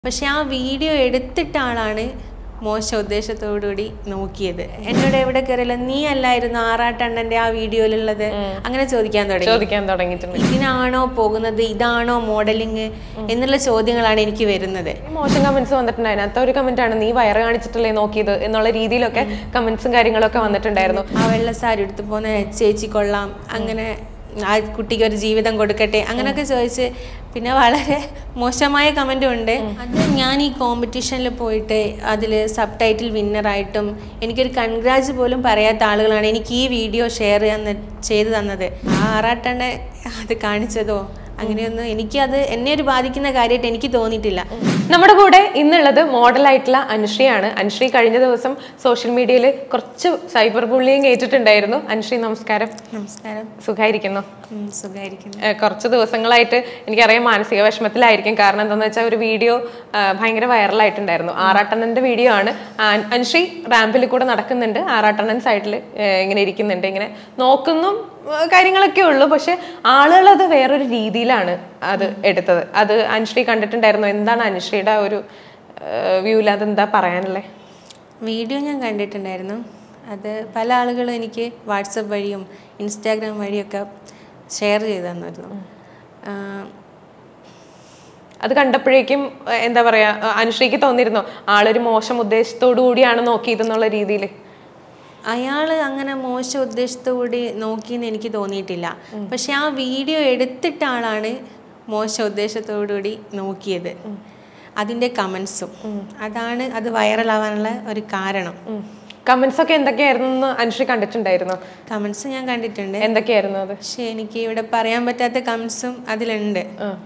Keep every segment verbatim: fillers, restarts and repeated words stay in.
പക്ഷെ ആ വീഡിയോ എടുത്തിട്ട ആളാണ് മോശം ഉദ്ദേശത്തോടുകൂടി നോക്കിയത്. എന്നോട് എവിടെ കയറിയല്ല നീ അല്ലായിരുന്നു ആറാട്ടണ്ണന്റെ ആ വീഡിയോയിലുള്ളത് അങ്ങനെ ചോദിക്കാൻ തുടങ്ങി ചോദിക്കാൻ തുടങ്ങിയിട്ടുണ്ട്. ഇതിനാണോ പോകുന്നത്, ഇതാണോ മോഡലിങ് എന്നുള്ള ചോദ്യങ്ങളാണ് എനിക്ക് വരുന്നത്. മോശം കമന്റ്സ് വന്നിട്ടുണ്ടായിരുന്നു. അടുത്ത ഒരു കമന്റ് ആണ് നീ വയറ് കാണിച്ചിട്ടല്ലേ നോക്കിയത് എന്നുള്ള രീതിയിലൊക്കെ കമന്റ്സും കാര്യങ്ങളൊക്കെ വന്നിട്ടുണ്ടായിരുന്നു. ആ വെള്ള സാരി എടുത്ത് പോകുന്ന ചേച്ചി കൊള്ളാം, അങ്ങനെ ആ കുട്ടിക്ക് ഒരു ജീവിതം കൊടുക്കട്ടെ അങ്ങനെയൊക്കെ ചോദിച്ച് പിന്നെ വളരെ മോശമായ കമൻറ്റും ഉണ്ട്. അത് ഞാൻ ഈ കോമ്പറ്റീഷനിൽ പോയിട്ട് അതിൽ സബ് ടൈറ്റിൽ വിന്നറായിട്ടും എനിക്കൊരു കൺഗ്രാജ് പോലും പറയാത്ത ആളുകളാണ് എനിക്ക് ഈ വീഡിയോ ഷെയർ ചെയ്ത് തന്നത്. ആ ആറാട്ടെണ്ണ അത് കാണിച്ചതോ അങ്ങനെയൊന്നും എനിക്കത് എന്നെ ഒരു ബാധിക്കുന്ന കാര്യമായിട്ട് എനിക്ക് തോന്നിയിട്ടില്ല. നമ്മുടെ കൂടെ ഇന്നുള്ളത് മോഡലായിട്ടുള്ള അനുശ്രീയാണ്. അനുശ്രീ കഴിഞ്ഞ ദിവസം സോഷ്യൽ മീഡിയയിൽ കുറച്ച് സൈബർ ബുള്ളിങ് ഏറ്റിട്ടുണ്ടായിരുന്നു. അനുശ്രീ നമസ്കാരം. നമസ്കാരം. സുഖായിരിക്കുന്നു? സുഖായിരിക്കുന്നു. കുറച്ച് ദിവസങ്ങളായിട്ട് എനിക്കറിയാം മാനസിക വിഷമത്തിലായിരിക്കും. കാരണം എന്താണെന്ന് വെച്ചാൽ ഒരു വീഡിയോ ഭയങ്കര വൈറലായിട്ടുണ്ടായിരുന്നു. ആറാട്ടണ്ണന്റെ വീഡിയോ ആണ്. അനുശ്രീ റാമ്പിൽ കൂടെ നടക്കുന്നുണ്ട്, ആറാട്ടണ്ണൻ സൈഡിൽ ഇങ്ങനെ ഇരിക്കുന്നുണ്ട്, ഇങ്ങനെ നോക്കുന്നു കാര്യങ്ങളൊക്കെ ഉള്ളൂ. പക്ഷെ ആളുകൾ അത് വേറൊരു രീതിയിലാണ് അത് എടുത്തത്. അത് അനുശ്രീ കണ്ടിട്ടുണ്ടായിരുന്നു. എന്താണ് അനുശ്രീയുടെ ഒരു വ്യൂവിൽ അതെന്താ പറയാനുള്ളത്? വീഡിയോ ഞാൻ കണ്ടിട്ടുണ്ടായിരുന്നു. അത് പല ആളുകളും എനിക്ക് വാട്സപ്പ് വഴിയും ഇൻസ്റ്റാഗ്രാം വഴിയൊക്കെ ഷെയർ ചെയ്ത് തന്നിരുന്നു. അത് കണ്ടപ്പോഴേക്കും എന്താ പറയാ, അനുശ്രീക്ക് തോന്നിയിരുന്നോ ആളൊരു മോശം ഉദ്ദേശത്തോടു കൂടിയാണ് നോക്കിയതെന്നുള്ള രീതിയിൽ? അയാൾ അങ്ങനെ മോശം ഉദ്ദേശത്തോടുകൂടി നോക്കിയെന്ന് എനിക്ക് തോന്നിയിട്ടില്ല. പക്ഷെ ആ വീഡിയോ എടുത്തിട്ട ആളാണ് മോശം ഉദ്ദേശത്തോടുകൂടി നോക്കിയത്. അതിൻ്റെ കമൻസും അതാണ് അത് വൈറലാവാനുള്ള ഒരു കാരണം. കമന്റ്സ് ഒക്കെ എന്തൊക്കെയായിരുന്നു അനുശ്രീ കണ്ടിട്ടുണ്ടായിരുന്നു? കമൻസ് ഞാൻ കണ്ടിട്ടുണ്ട്. എന്തൊക്കെയായിരുന്നു അത്? പക്ഷെ എനിക്ക് ഇവിടെ പറയാൻ പറ്റാത്ത കമൻസും അതിലുണ്ട്.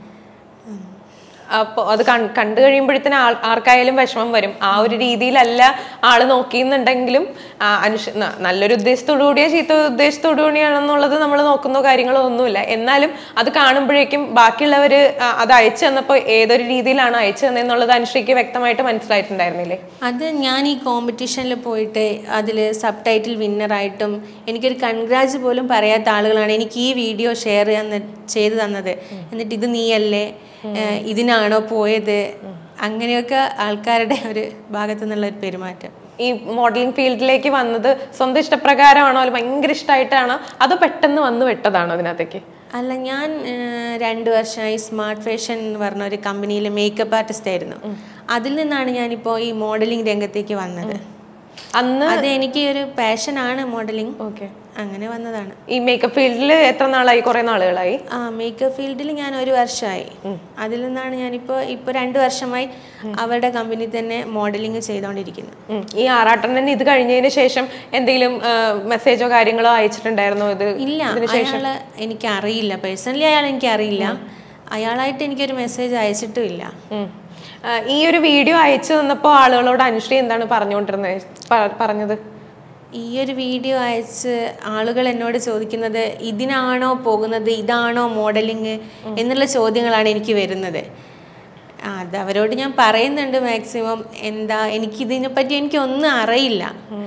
അപ്പോൾ അത് കണ്ടു കഴിയുമ്പോഴത്തേന് ആൾ ആർക്കായാലും വിഷമം വരും. ആ ഒരു രീതിയിലല്ല ആള് നോക്കിയെന്നുണ്ടെങ്കിലും അനുഷ് നല്ലൊരു ഉദ്ദേശത്തോടു കൂടിയോ ചീത്ത ഉദ്ദേശത്തോടു കൂടിയാണെന്നുള്ളത് നമ്മൾ നോക്കുന്നോ കാര്യങ്ങളോ ഒന്നുമില്ല. എന്നാലും അത് കാണുമ്പോഴേക്കും ബാക്കിയുള്ളവർ അത് അയച്ചു തന്നപ്പോൾ ഏതൊരു രീതിയിലാണ് അയച്ചു തന്നെന്നുള്ളത് അനുശ്രീക്ക് വ്യക്തമായിട്ട് മനസ്സിലായിട്ടുണ്ടായിരുന്നില്ലേ? അത് ഞാൻ ഈ കോമ്പറ്റീഷനിൽ പോയിട്ട് അതിൽ സബ് ടൈറ്റിൽ വിന്നറായിട്ടും എനിക്കൊരു കൺഗ്രാജ് പോലും പറയാത്ത ആളുകളാണ് എനിക്ക് ഈ വീഡിയോ ഷെയർ ചെയ്ത് തന്നത്. എന്നിട്ട് ഇത് നീയല്ലേ, ഇതിനാണോ പോയത്, അങ്ങനെയൊക്കെ ആൾക്കാരുടെ ഒരു ഭാഗത്തു നിന്നുള്ള ഒരു പെരുമാറ്റം. ഈ മോഡലിംഗ് ഫീൽഡിലേക്ക് വന്നത് സ്വന്തം ഇഷ്ടപ്രകാരമാണോ, അല്ല ഭയങ്കര ഇഷ്ടമായിട്ടാണോ, അതോ പെട്ടെന്ന് വന്ന് വിട്ടതാണോ അതിനകത്തേക്ക്? അല്ല, ഞാൻ രണ്ട് വർഷമായി സ്മാർട്ട് ഫാഷൻ എന്ന് പറഞ്ഞ ഒരു കമ്പനിയിൽ മേക്കപ്പ് ആർട്ടിസ്റ്റ് ആയിരുന്നു. അതിൽ നിന്നാണ് ഞാനിപ്പോൾ ഈ മോഡലിംഗ് രംഗത്തേക്ക് വന്നത്. അന്ന് അത് എനിക്ക് ഒരു പാഷനാണ് മോഡലിംഗ്. ഓക്കെ, അങ്ങനെ വന്നതാണ്. ഈ മേക്കപ്പ് ഫീൽഡിൽ എത്ര നാളായി? കുറെ നാളുകളായി. ആ, മേക്കപ്പ് ഫീൽഡിൽ ഞാൻ ഒരു വർഷമായി. അതിൽ നിന്നാണ് ഞാനിപ്പോൾ ഇപ്പോൾ രണ്ട് വർഷമായി അവരുടെ കമ്പനി തന്നെ മോഡലിംഗ് ചെയ്തുകൊണ്ടിരിക്കുന്നത്. ഈ ആറാട്ടണ്ണൻ ഇത് കഴിഞ്ഞതിന് ശേഷം എന്തെങ്കിലും മെസ്സേജോ കാര്യങ്ങളോ അയച്ചിട്ടുണ്ടായിരുന്നോ? ഇത് ഇല്ല, അയാളെ എനിക്ക് അറിയില്ല. പേഴ്സണലി അയാൾ എനിക്ക് അറിയില്ല. അയാളായിട്ട് എനിക്കൊരു മെസ്സേജ് അയച്ചിട്ടും ഇല്ല. ഈ ഒരു വീഡിയോ അയച്ചു തന്നപ്പോൾ ആളുകളോട് അനുശ്രീ എന്താണ് പറഞ്ഞുകൊണ്ടിരുന്നത് പറഞ്ഞത്? ഈ ഒരു വീഡിയോ അയച്ച് ആളുകൾ എന്നോട് ചോദിക്കുന്നത് ഇതിനാണോ പോകുന്നത്, ഇതാണോ മോഡലിങ് എന്നുള്ള ചോദ്യങ്ങളാണ് എനിക്ക് വരുന്നത്. അത് അവരോട് ഞാൻ പറയുന്നുണ്ട് മാക്സിമം. എന്താ, എനിക്കിതിനെപ്പറ്റി എനിക്കൊന്നും അറിയില്ല.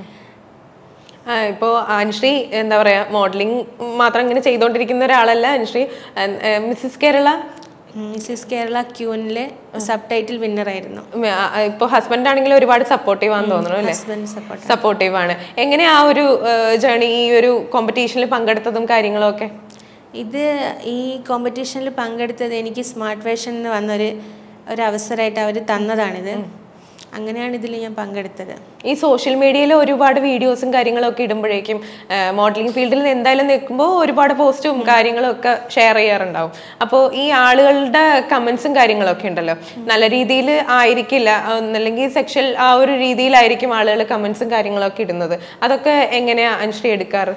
ഇപ്പോൾ അനുശ്രീ എന്താ പറയാ, മോഡലിംഗ് മാത്രം ഇങ്ങനെ ചെയ്തുകൊണ്ടിരിക്കുന്ന ഒരാളല്ല അനുശ്രീ. മിസ്സിസ് കേരള മിസ്സിസ് കേരള ക്യൂനിലെ സബ് ടൈറ്റിൽ വിന്നർ ആയിരുന്നു. ഇപ്പൊ ഹസ്ബൻഡ് ആണെങ്കിലും ഒരുപാട് സപ്പോർട്ടീവ് ആണെന്ന് തോന്നുന്നു അല്ലേ? സപ്പോർട്ടീവ് ആണ്. എങ്ങനെയാ ആ ഒരു ജേർണി, ഈ ഒരു കോമ്പറ്റീഷനിൽ പങ്കെടുത്തതും കാര്യങ്ങളും ഒക്കെ? ഇത് ഈ കോമ്പറ്റീഷനിൽ പങ്കെടുത്തത് എനിക്ക് സ്മാർട്ട് ഫാഷൻ എന്ന് വന്നൊരു ഒരു അവസരമായിട്ട് അവർ തന്നതാണിത്. അങ്ങനെയാണ് ഇതിൽ ഞാൻ പങ്കെടുത്തത്. ഈ സോഷ്യൽ മീഡിയയിൽ ഒരുപാട് വീഡിയോസും കാര്യങ്ങളൊക്കെ ഇടുമ്പോഴേക്കും മോഡലിംഗ് ഫീൽഡിൽ എന്തായാലും നിൽക്കുമ്പോൾ ഒരുപാട് പോസ്റ്റും കാര്യങ്ങളും ഒക്കെ ഷെയർ ചെയ്യാറുണ്ടാവും. അപ്പോൾ ഈ ആളുകളുടെ കമന്റ്സും കാര്യങ്ങളൊക്കെ ഉണ്ടല്ലോ, നല്ല രീതിയിൽ ആയിരിക്കില്ല, അല്ലെങ്കിൽ സെക്ഷൽ ആ ഒരു രീതിയിലായിരിക്കും ആളുകൾ കമന്റ്സും കാര്യങ്ങളൊക്കെ ഇടുന്നത്. അതൊക്കെ എങ്ങനെയാ അനുശ്രീ എടുക്കാറ്?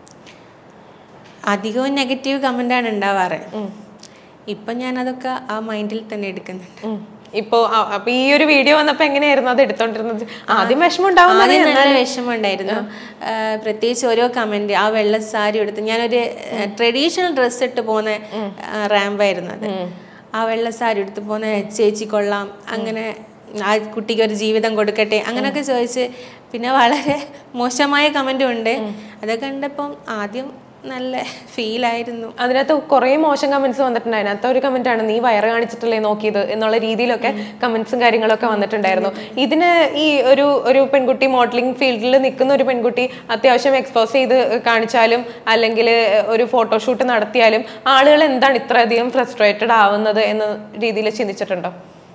അധികവും നെഗറ്റീവ് കമന്റാണ് ഉണ്ടാവാറ്. ഇപ്പം ഞാനതൊക്കെ ആ മൈൻഡിൽ തന്നെ എടുക്കുന്നുണ്ട്. ഇപ്പോ അപ്പൊ ഈ ഒരു വീഡിയോ വന്നപ്പോ എങ്ങനെയായിരുന്നു അത് എടുത്തോണ്ടിരുന്നത്? ആദ്യം വിഷമം ഉണ്ടാവും. നല്ല വിഷമം ഉണ്ടായിരുന്നു. പ്രത്യേകിച്ച് ഓരോ കമന്റ്, ആ വെള്ള സാരി എടുത്ത് ഞാനൊരു ട്രഡീഷണൽ ഡ്രസ്സ് ഇട്ട് പോകുന്ന റാമ്പായിരുന്നു അത്. ആ വെള്ള സാരി എടുത്ത് പോകുന്ന ചേച്ചി കൊള്ളാം, അങ്ങനെ ആ കുട്ടിക്ക് ഒരു ജീവിതം കൊടുക്കട്ടെ അങ്ങനെയൊക്കെ ചോദിച്ച് പിന്നെ വളരെ മോശമായ കമന്റും ഉണ്ട്. അതൊക്കെ കണ്ടപ്പം ആദ്യം നല്ല ഫീലായിരുന്നു. അതിനകത്ത് കുറേ മോശം കമന്റ്സ് വന്നിട്ടുണ്ടായിരുന്നു. അതിനകത്ത് ഒരു കമന്റ് ആണ് നീ വയറ് കാണിച്ചിട്ടല്ലേ നോക്കിയത് എന്നുള്ള രീതിയിലൊക്കെ കമന്റ്സും കാര്യങ്ങളൊക്കെ വന്നിട്ടുണ്ടായിരുന്നു. ഇതിന് ഈ ഒരു ഒരു പെൺകുട്ടി മോഡലിംഗ് ഫീൽഡിൽ നിൽക്കുന്ന ഒരു പെൺകുട്ടി അത്യാവശ്യം എക്സ്പോസ് ചെയ്ത് കാണിച്ചാലും അല്ലെങ്കിൽ ഒരു ഫോട്ടോഷൂട്ട് നടത്തിയാലും ആളുകൾ എന്താണ് ഇത്രയധികം ഫ്രസ്ട്രേറ്റഡ് ആവുന്നത് എന്ന രീതിയിൽ ചിന്തിച്ചിട്ടുണ്ടോ?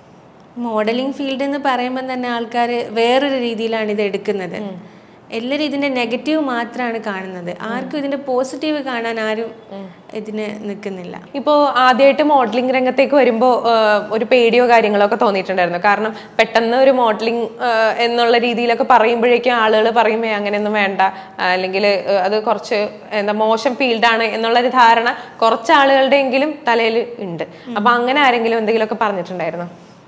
മോഡലിംഗ് ഫീൽഡ് എന്ന് പറയുമ്പോൾ തന്നെ ആൾക്കാർ വേറൊരു രീതിയിലാണ് ഇത് എടുക്കുന്നത്. എല്ലാവരും ഇതിന്റെ നെഗറ്റീവ് മാത്രമാണ് കാണുന്നത്. ആർക്കും ഇതിന്റെ പോസിറ്റീവ് കാണാൻ ആരും ഇതിന് നിൽക്കുന്നില്ല. ഇപ്പോൾ ആദ്യമായിട്ട് മോഡലിംഗ് രംഗത്തേക്ക് വരുമ്പോൾ ഒരു പേടിയോ കാര്യങ്ങളോ ഒക്കെ തോന്നിയിട്ടുണ്ടായിരുന്നു. കാരണം പെട്ടെന്ന് ഒരു മോഡലിംഗ് എന്നുള്ള രീതിയിലൊക്കെ പറയുമ്പോഴേക്കും ആളുകൾ പറയുമേ അങ്ങനെയൊന്നും വേണ്ട, അല്ലെങ്കിൽ അത് കുറച്ച് എന്താ മോശം ഫീൽഡാണ് എന്നുള്ളൊരു ധാരണ കുറച്ച് ആളുകളുടെയെങ്കിലും തലയിൽ ഉണ്ട്. അപ്പൊ അങ്ങനെ ആരെങ്കിലും എന്തെങ്കിലുമൊക്കെ പറഞ്ഞിട്ടുണ്ടായിരുന്നു?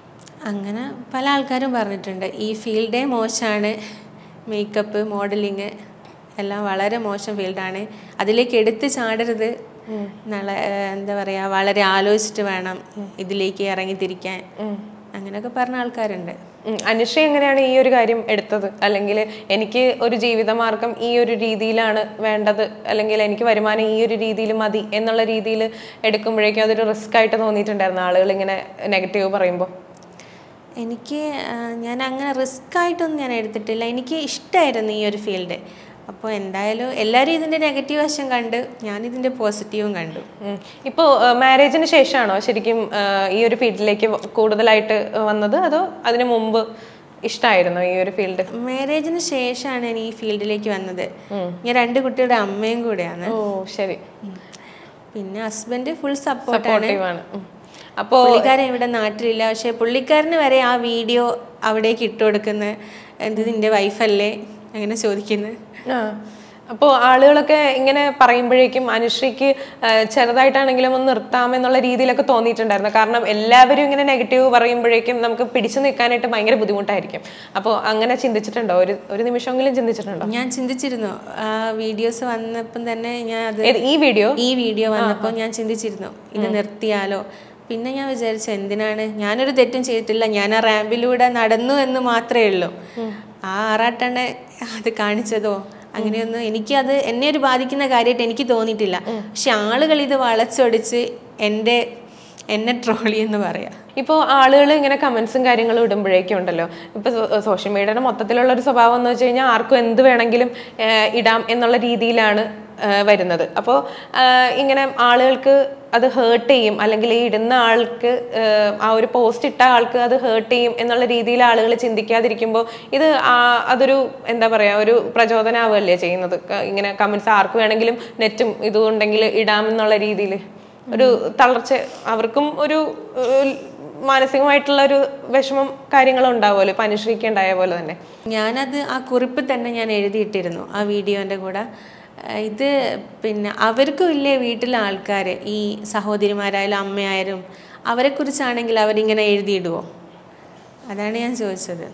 അങ്ങനെ പല ആൾക്കാരും പറഞ്ഞിട്ടുണ്ട്, ഈ ഫീൽഡേ മോശമാണ്, മേക്കപ്പ് മോഡലിങ് എല്ലാം വളരെ മോശം ഫീൽഡാണ്, അതിലേക്ക് എടുത്ത് ചാടരുത്, നല്ല എന്താ പറയുക വളരെ ആലോചിച്ചിട്ട് വേണം ഇതിലേക്ക് ഇറങ്ങിത്തിരിക്കാൻ, അങ്ങനെയൊക്കെ പറഞ്ഞ ആൾക്കാരുണ്ട്. അനുശ്രീ എങ്ങനെയാണ് ഈ ഒരു കാര്യം എടുത്തത്? അല്ലെങ്കിൽ എനിക്ക് ഒരു ജീവിതമാർഗം ഈ ഒരു രീതിയിലാണ് വേണ്ടത്, അല്ലെങ്കിൽ എനിക്ക് വരുമാനം ഈ ഒരു രീതിയിൽ മതി എന്നുള്ള രീതിയിൽ എടുക്കുമ്പോഴേക്കും അതൊരു റിസ്ക് ആയിട്ട് തോന്നിയിട്ടുണ്ടായിരുന്നു ആളുകൾ ഇങ്ങനെ നെഗറ്റീവ് പറയുമ്പോൾ? എനിക്ക് ഞാൻ അങ്ങനെ റിസ്ക് ആയിട്ടൊന്നും ഞാൻ എടുത്തിട്ടില്ല. എനിക്ക് ഇഷ്ടമായിരുന്നു ഈ ഒരു ഫീൽഡ്. അപ്പോൾ എന്തായാലും എല്ലാവരും ഇതിൻ്റെ നെഗറ്റീവ് വശം കണ്ട് ഞാനിതിൻ്റെ പോസിറ്റീവും കണ്ടു. ഇപ്പോൾ മാരേജിന് ശേഷമാണോ ശരിക്കും ഈ ഒരു ഫീൽഡിലേക്ക് കൂടുതലായിട്ട് വന്നത്, അതോ അതിന് മുമ്പ് ഇഷ്ടമായിരുന്നു ഈ ഒരു ഫീൽഡ്? മാരേജിന് ശേഷമാണ് ഞാൻ ഈ ഫീൽഡിലേക്ക് വന്നത്. ഞാൻ രണ്ട് കുട്ടികളുടെ അമ്മയും കൂടെയാണ്. ഓ ശരി. പിന്നെ ഹസ്ബൻഡ് ഫുൾ സപ്പോർട്ടാണ്. അപ്പോൾ പുള്ളിക്കാരൻ ഇവിടെ നാട്ടിലില്ല, പക്ഷെ പുള്ളിക്കാരന് വരെ ആ വീഡിയോ അവിടേക്ക് ഇട്ട് കൊടുക്കുന്നത്, എന്ത് നിന്റെ വൈഫല്ലേ അങ്ങനെ ചോദിക്കുന്നത്. അപ്പോൾ ആളുകളൊക്കെ ഇങ്ങനെ പറയുമ്പോഴേക്കും അനുശ്രീക്ക് ചെറുതായിട്ടാണെങ്കിലും ഒന്ന് നിർത്താമെന്നുള്ള രീതിയിലൊക്കെ തോന്നിയിട്ടുണ്ടായിരുന്നു. കാരണം എല്ലാവരും ഇങ്ങനെ നെഗറ്റീവ് പറയുമ്പോഴേക്കും നമുക്ക് പിടിച്ചു നിൽക്കാനായിട്ട് ഭയങ്കര ബുദ്ധിമുട്ടായിരിക്കും. അപ്പോൾ അങ്ങനെ ചിന്തിച്ചിട്ടുണ്ടോ? ഒരു ഒരു നിമിഷമെങ്കിലും ചിന്തിച്ചിട്ടുണ്ടോ? ഞാൻ ചിന്തിച്ചിരുന്നു. ആ വീഡിയോസ് വന്നപ്പം തന്നെ ഞാൻ അത് ഈ വീഡിയോ ഈ വീഡിയോ വന്നപ്പോൾ ഞാൻ ചിന്തിച്ചിരുന്നു ഇത് നിർത്തിയാലോ. പിന്നെ ഞാൻ വിചാരിച്ചു എന്തിനാണ്, ഞാനൊരു തെറ്റും ചെയ്തിട്ടില്ല, ഞാൻ ആ റാമ്പിലൂടെ നടന്നു എന്ന് മാത്രമേ ഉള്ളൂ. ആ ആറാട്ടെണ്ണ അത് കാണിച്ചതോ അങ്ങനെയൊന്നും എനിക്ക് അത് എന്നെ ഒരു ബാധിക്കുന്ന കാര്യമായിട്ട് എനിക്ക് തോന്നിയിട്ടില്ല. പക്ഷെ ആളുകൾ ഇത് വളച്ചൊടിച്ച് എൻ്റെ എന്നെ ട്രോളി എന്ന് പറയാം. ഇപ്പോൾ ആളുകൾ ഇങ്ങനെ കമന്റ്സും കാര്യങ്ങളും ഇടുമ്പോഴേക്കും ഉണ്ടല്ലോ, ഇപ്പോൾ സോഷ്യൽ മീഡിയയുടെ മൊത്തത്തിലുള്ള ഒരു സ്വഭാവം എന്ന് വെച്ച് കഴിഞ്ഞാൽ ആർക്കും എന്ത് വേണമെങ്കിലും ഇടാം എന്നുള്ള രീതിയിലാണ് വരുന്നത്. അപ്പോൾ ഇങ്ങനെ ആളുകൾക്ക് അത് ഹേർട്ട് ചെയ്യും, അല്ലെങ്കിൽ ഈ ഇടുന്ന ആൾക്ക് ആ ഒരു പോസ്റ്റ് ഇട്ട ആൾക്ക് അത് ഹേർട്ട് ചെയ്യും എന്നുള്ള രീതിയിൽ ആളുകൾ ചിന്തിക്കാതിരിക്കുമ്പോൾ ഇത് അതൊരു എന്താ പറയുക ഒരു പ്രചോദനമാവുകയല്ലേ ചെയ്യുന്നത്. ഇങ്ങനെ കമന്റ്സ് ആർക്ക് വേണമെങ്കിലും നെറ്റും ഇതുണ്ടെങ്കിൽ ഇടാമെന്നുള്ള രീതിയിൽ ഒരു തളർച്ച അവർക്കും ഒരു മാനസികമായിട്ടുള്ള ഒരു വിഷമം കാര്യങ്ങളും ഉണ്ടാവുമല്ലോ. ഇപ്പം അനുശ്രീക്ക് ഉണ്ടായ പോലെ തന്നെ ഞാനത് ആ കുറിപ്പ് തന്നെ ഞാൻ എഴുതിയിട്ടിരുന്നു ആ വീഡിയോൻ്റെ കൂടെ. ഇത് പിന്നെ അവർക്കും ഇല്ലേ വീട്ടിലെ ആൾക്കാർ, ഈ സഹോദരിമാരായാലും അമ്മയായാലും അവരെക്കുറിച്ചാണെങ്കിൽ അവരിങ്ങനെ എഴുതിയിടുവോ, അതാണ് ഞാൻ ചോദിച്ചത്.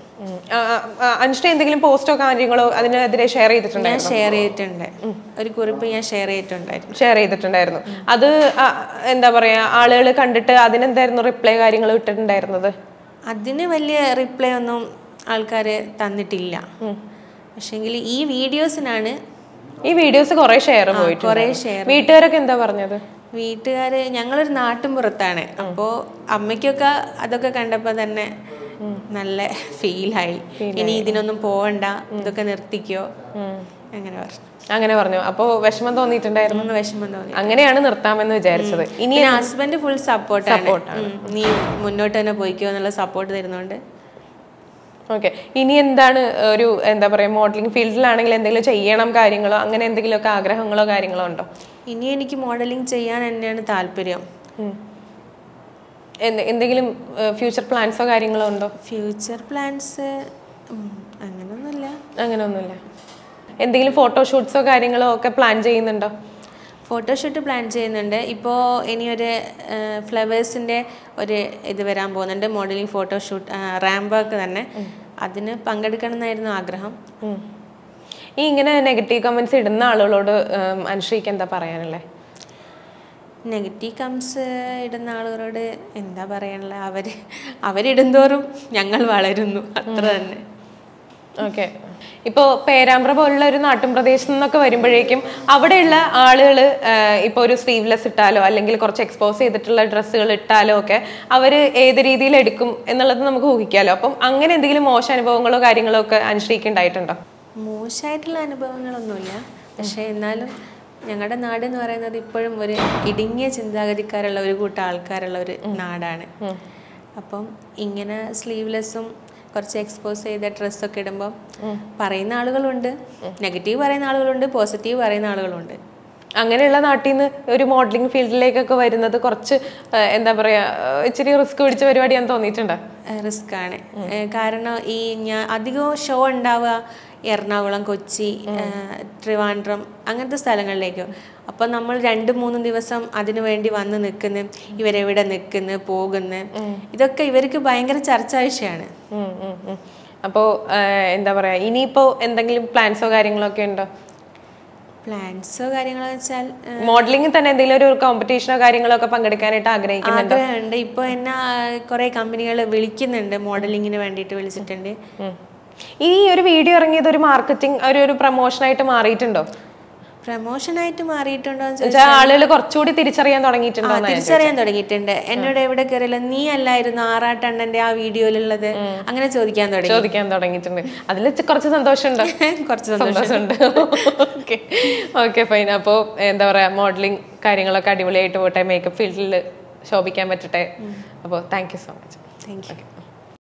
അനുശ്രീ എന്തെങ്കിലും പോസ്റ്റോ കാര്യങ്ങളോ അതിനെതിരെ ഷെയർ ചെയ്തിട്ടുണ്ടോ? ഞാൻ ഷെയർ ചെയ്തിട്ടുണ്ട്, ഒരു കുറിപ്പ് ഞാൻ ഷെയർ ചെയ്തിട്ടുണ്ടായിരുന്നു ഷെയർ ചെയ്തിട്ടുണ്ടായിരുന്നു അത് എന്താ പറയാ ആളുകൾ കണ്ടിട്ട് അതിനെന്തായിരുന്നു റിപ്ലൈ കാര്യങ്ങൾ ഇട്ടിട്ടുണ്ടായിരുന്നത്? അതിന് വലിയ റിപ്ലൈ ഒന്നും ആൾക്കാർ തന്നിട്ടില്ല. പക്ഷെങ്കിൽ ഈ വീഡിയോസിനാണ് ഈ വീഡിയോസ് കുറെ ഷെയർ പോയിട്ട് കുറെ ഷെയർ. വീട്ടുകാരൊക്കെ എന്താ പറഞ്ഞത്? വീട്ടുകാര് ഞങ്ങളൊരു നാട്ടും പുറത്താണ്, അപ്പോൾ അമ്മയ്ക്കൊക്കെ അതൊക്കെ കണ്ടപ്പോൾ തന്നെ നല്ല ഫീലായി. ഇനി ഇതിനൊന്നും പോവണ്ട, ഇതൊക്കെ നിർത്തിക്കോ അങ്ങനെ പറഞ്ഞു അങ്ങനെ പറഞ്ഞു അപ്പൊ വിഷമം തോന്നിയിട്ടുണ്ടായിരുന്നു? വിഷമം തോന്നി. അങ്ങനെയാണ് നിർത്താമെന്ന് വിചാരിച്ചത്. ഇനി ഹസ്ബൻഡ് ഫുൾ സപ്പോർട്ടാണ്, നീ മുന്നോട്ട് തന്നെ പോയിക്കോ എന്നുള്ള സപ്പോർട്ട് തരുന്നുണ്ട്. ഓക്കെ, ഇനി എന്താണ് ഒരു എന്താ പറയാ മോഡലിംഗ് ഫീൽഡിലാണെങ്കിൽ എന്തെങ്കിലും ചെയ്യണം കാര്യങ്ങളോ അങ്ങനെ എന്തെങ്കിലുമൊക്കെ ആഗ്രഹങ്ങളോ കാര്യങ്ങളോ ഉണ്ടോ? ഇനി എനിക്ക് മോഡലിംഗ് ചെയ്യാൻ തന്നെയാണ് താല്പര്യം. എന്തെങ്കിലും ഫ്യൂച്ചർ പ്ലാൻസോ കാര്യങ്ങളോ ഉണ്ടോ? ഫ്യൂച്ചർ പ്ലാൻസ് അങ്ങനെയൊന്നുമില്ല. അങ്ങനെയൊന്നുമില്ല. എന്തെങ്കിലും ഫോട്ടോഷൂട്ട്സോ കാര്യങ്ങളോ ഒക്കെ പ്ലാൻ ചെയ്യുന്നുണ്ടോ? ഫോട്ടോഷൂട്ട് പ്ലാൻ ചെയ്യുന്നുണ്ട്. ഇപ്പോൾ ഇനിയൊരു ഫ്ലവേഴ്സിൻ്റെ ഒരു ഇത് വരാൻ പോകുന്നുണ്ട്, മോഡലിംഗ് ഫോട്ടോഷൂട്ട് റാമ്പ് വാക്ക് തന്നെ. അതിന് പങ്കെടുക്കണം എന്നായിരുന്നു ആഗ്രഹം. ഈ ഇങ്ങനെ നെഗറ്റീവ് കമൻസ് ഇടുന്ന ആളുകളോട് അനുശ്രീക്ക് എന്താ പറയാനുള്ളത്? നെഗറ്റീവ് കമൻസ് ഇടുന്ന ആളുകളോട് എന്താ പറയാനുള്ളത്, അവർ അവരിടുന്തോറും ഞങ്ങൾ വളരുന്നു, അത്ര തന്നെ. ഓക്കെ. ഇപ്പോൾ പേരാമ്പ്ര പോലുള്ള ഒരു നാട്ടിൻ പ്രദേശത്ത് നിന്നൊക്കെ വരുമ്പോഴേക്കും അവിടെയുള്ള ആളുകൾ ഇപ്പോൾ ഒരു സ്ലീവ്ലെസ് ഇട്ടാലോ അല്ലെങ്കിൽ കുറച്ച് എക്സ്പോസ് ചെയ്തിട്ടുള്ള ഡ്രസ്സുകൾ ഇട്ടാലോ ഒക്കെ അവർ ഏത് രീതിയിൽ എടുക്കും എന്നുള്ളത് നമുക്ക് ഊഹിക്കാമല്ലോ. അപ്പം അങ്ങനെ എന്തെങ്കിലും മോശം അനുഭവങ്ങളോ കാര്യങ്ങളോ ഒക്കെ അനുശ്രീക്ക് ഉണ്ടായിട്ടുണ്ടോ? മോശമായിട്ടുള്ള അനുഭവങ്ങളൊന്നുമില്ല. പക്ഷേ എന്നാലും ഞങ്ങളുടെ നാട് എന്ന് പറയുന്നത് ഇപ്പോഴും ഒരു ഇടുങ്ങിയ ചിന്താഗതിക്കാരുള്ള ഒരു കൂട്ടം ആൾക്കാരുള്ള ഒരു നാടാണ്. അപ്പം ഇങ്ങനെ സ്ലീവ്ലെസ്സും കുറച്ച് എക്സ്പോസ് ചെയ്ത ഡ്രസ്സൊക്കെ ഇടുമ്പോൾ പറയുന്ന ആളുകളുണ്ട്, നെഗറ്റീവ് പറയുന്ന ആളുകളുണ്ട്, പോസിറ്റീവ് പറയുന്ന ആളുകളുണ്ട്. അങ്ങനെയുള്ള നാട്ടിൽ നിന്ന് ഒരു മോഡലിംഗ് ഫീൽഡിലേക്കൊക്കെ വരുന്നത് കുറച്ച് എന്താ പറയാ ഇച്ചിരി റിസ്ക് പിടിച്ച പരിപാടിയാന്ന് തോന്നിയിട്ടുണ്ടോ? റിസ്ക് ആണ്. കാരണം ഈ ഞാൻ അധികവും ഷോ ഉണ്ടാവുക എറണാകുളം, കൊച്ചി, ട്രിവാൻഡ്രം അങ്ങനത്തെ സ്ഥലങ്ങളിലേക്ക്. അപ്പം നമ്മൾ രണ്ട് മൂന്ന് ദിവസം അതിനു വേണ്ടി വന്ന് നിൽക്കുന്നു, ഇവരെവിടെ നിൽക്കുന്നു, പോകുന്നു, ഇതൊക്കെ ഇവർക്ക് ഭയങ്കര ചർച്ചാ വിഷയമാണ്. അപ്പോൾ എന്താ പറയാ ഇനിയിപ്പോ എന്തെങ്കിലും പ്ലാൻസോ കാര്യങ്ങളോ ഒക്കെ ഉണ്ടോ? പ്ലാൻസോ കാര്യങ്ങളോ വെച്ചാൽ മോഡലിംഗിൽ തന്നെ എന്തെങ്കിലും ഒരു കോമ്പറ്റീഷനോ കാര്യങ്ങളോ ഒക്കെ പങ്കെടുക്കാനായിട്ട് ആഗ്രഹിക്കുന്നുണ്ട്? ആഗ്രഹമുണ്ട്. ഇപ്പോൾ എന്നെ കുറെ കമ്പനികൾ വിളിക്കുന്നുണ്ട്, മോഡലിങ്ങിന് വേണ്ടിയിട്ട് വിളിച്ചിട്ടുണ്ട്. ഈ ഒരു വീഡിയോ ഇറങ്ങിയത് ഒരു മാർക്കറ്റിംഗ് ഒരു ഒരു പ്രൊമോഷനായിട്ട് മാറിയിട്ടുണ്ടോ? പ്രൊമോഷനായിട്ട് മാറിയിട്ടുണ്ടോ? ആളുകൾ കുറച്ചുകൂടി തിരിച്ചറിയാൻ തുടങ്ങിയിട്ടുണ്ടോ? തിരിച്ചറിയാൻ തുടങ്ങിയിട്ടുണ്ട്. എന്നോട് എവിടെ കയറില്ല നീ അല്ലായിരുന്നു ആറാട്ടണ്ണന്റെ ആ വീഡിയോയിലുള്ളത്, അങ്ങനെ ചോദിക്കാൻ തുടങ്ങി ചോദിക്കാൻ തുടങ്ങിയിട്ടുണ്ട്. അതിൽ കുറച്ച് സന്തോഷമുണ്ട്. കുറച്ച് സന്തോഷമുണ്ട്. Okay okay fine. അപ്പോൾ എന്താ പറയാ മോഡലിംഗ് കാര്യങ്ങളൊക്കെ അടിപൊളിയായിട്ട് പോട്ടെ, മേക്കപ്പ് ഫീൽഡിൽ ശോഭിക്കാൻ പറ്റട്ടെ. അപ്പോൾ thank you so much. Thank U.